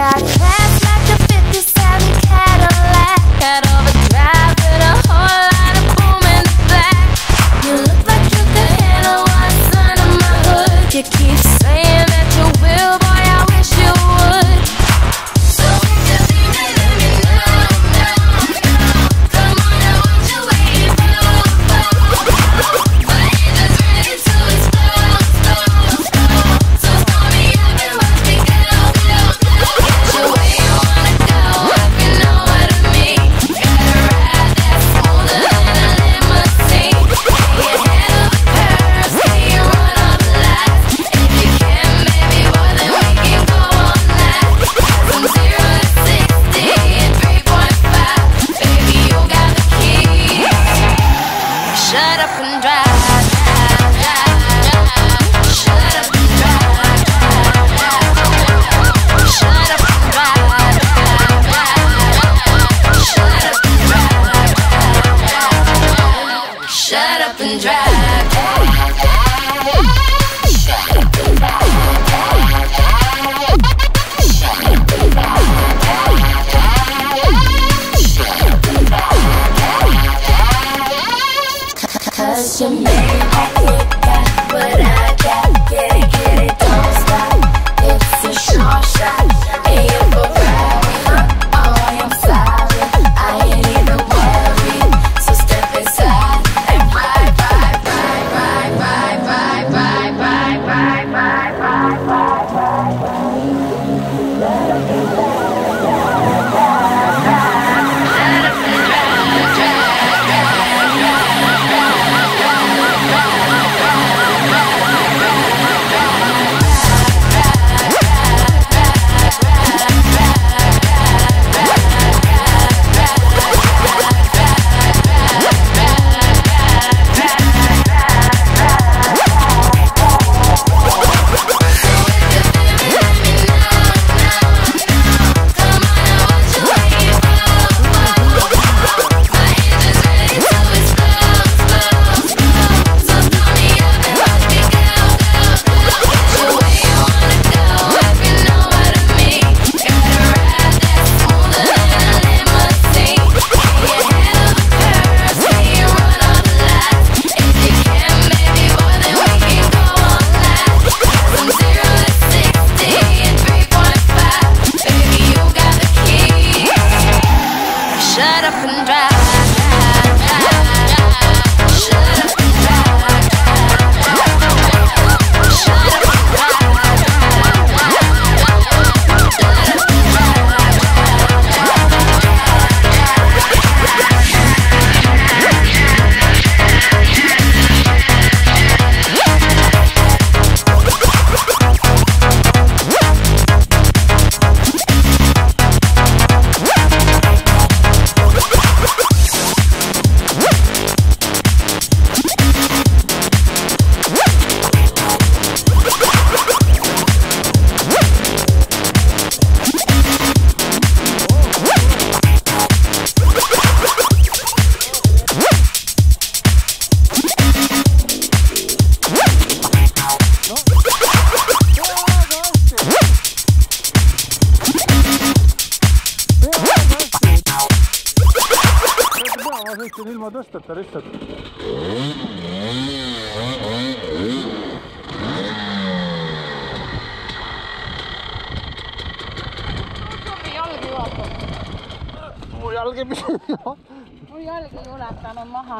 got class like a 57 Cadillac. Got overdrive and a whole lot of boom in the back. You look like you could handle what's under my hood. You keep saying that you will, boy, I wish you would. So if you think that let me know. Come on, now what you waiting for? My engine's ready to explode. So start me up and watch me go. Get you where you wanna go, if you know what I mean. Gotta ride that smoother than a limousine. Get ahead of the curve, stay and run all the lights. If you can, baby, boy, then we can go all night. From 0 to 60 in 3.5. Baby, you got the keys. Shut up and drive. Shut up and drive. Shut up and drive. Shut up and drive. Shut up and drive. Cause you made it got what I got. Get it, don't stop. It's a short shot. Ain't ever ride. Oh, I'm sorry, I ain't even worried. So step inside and ride. Võtsin ilma tõsteta lihtsalt. Jalg juhatab. Mu jalg ei pidanud juhatab. Mu jalg ei ulatanud maha.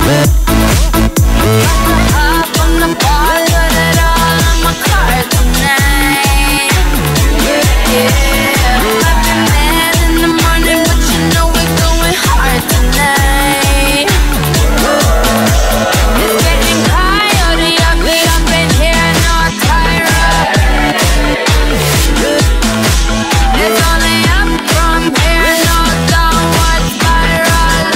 Up on the bar, put it all on my card tonight. Yeah, I've been mad in the morning, but you know we're going hard tonight. It's getting coyote up in here, no Tyra. It's only up from here, no downward spiral.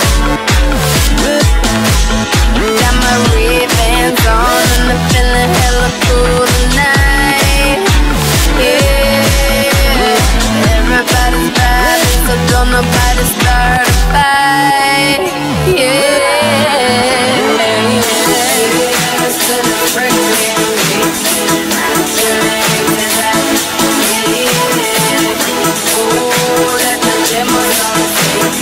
Got my Ray-Bans on and I'm feeling hella cool tonight. Yeah, everybody's bad, so don't nobody start a fight. Yeah, to the freaking oh, let the demos on the face.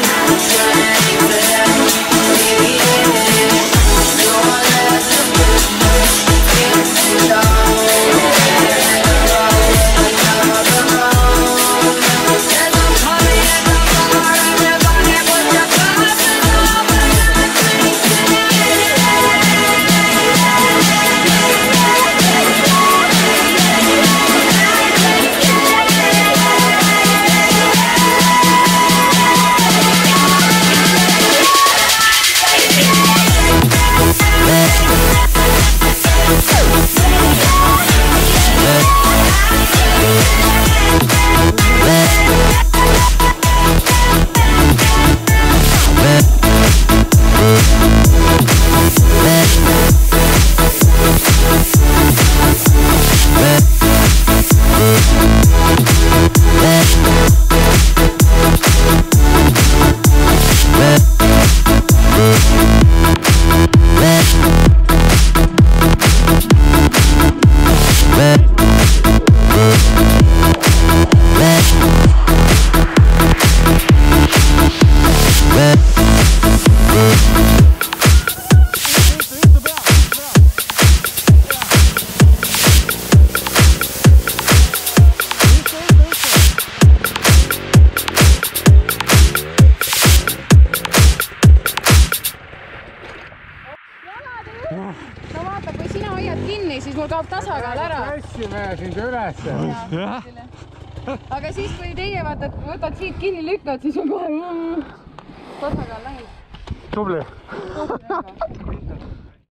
No vaata, kui sina hoiad kinni, siis mul kaob tasakaal ära. Klassime sind ülesse. Aga siis, kui teie võtad siit kinni lükkad, siis on kohe tasakaal läinud. Tubli.